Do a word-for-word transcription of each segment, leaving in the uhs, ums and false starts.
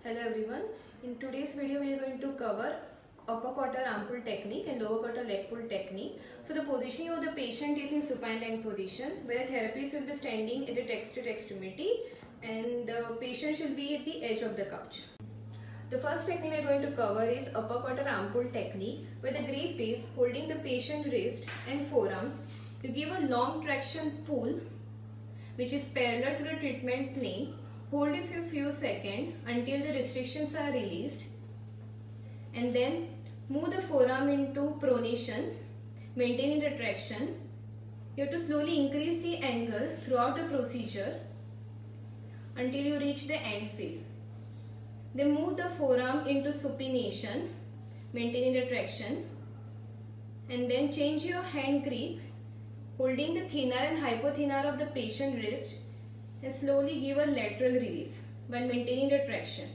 Hello everyone. In today's video we are going to cover upper quarter arm pull technique and lower quarter leg pull technique. So the positioning of the patient is in supine lying position where the therapist will be standing at the texted extremity and the patient should be at the edge of the couch. The first technique we are going to cover is upper quarter arm pull technique where the grip is holding the patient wrist and forearm. You give a long traction pull which is parallel to the treatment plane. Hold it for a few seconds until the restrictions are released and then move the forearm into pronation, maintaining the traction. You have to slowly increase the angle throughout the procedure until you reach the end field. Then move the forearm into supination, maintaining the traction, and then change your hand grip, holding the thinner and hypothinner of the patient wrist and slowly give a lateral release while maintaining the traction.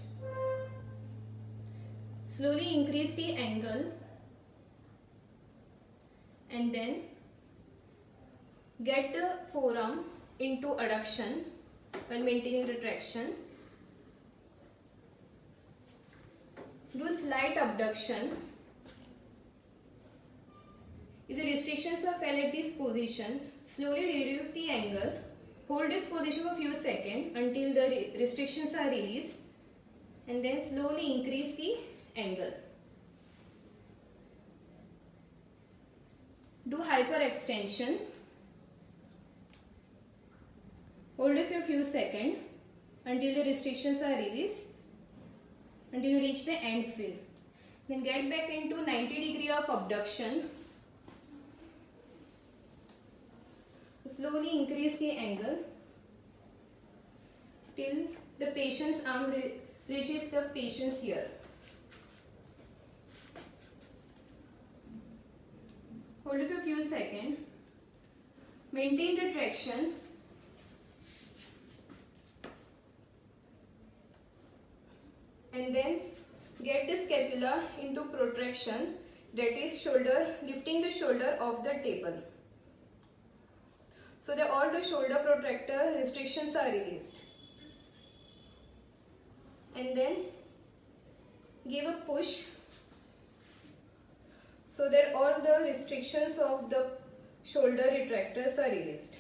Slowly increase the angle and then get the forearm into adduction while maintaining the traction. Do a slight abduction. If the restrictions are felt at this position, slowly reduce the angle. Hold this position for a few seconds until the restrictions are released and then slowly increase the angle. Do hyperextension. Hold it for a few seconds until the restrictions are released until you reach the end field. Then get back into ninety degree of abduction. Slowly increase the angle till the patient's arm re reaches the patient's ear. Hold it for a few seconds. Maintain the traction. And then get the scapula into protraction, that is shoulder, lifting the shoulder off the table. So that all the shoulder protractor restrictions are released. And then give a push so that all the restrictions of the shoulder retractors are released.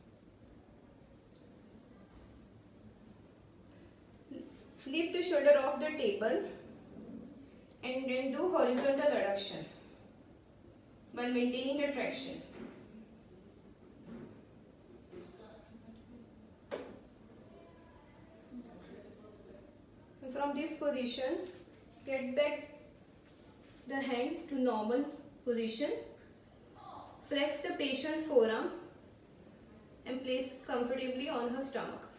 Lift the shoulder off the table and then do horizontal adduction while maintaining the traction. From this position, get back the hand to normal position. Flex the patient forearm and place comfortably on her stomach.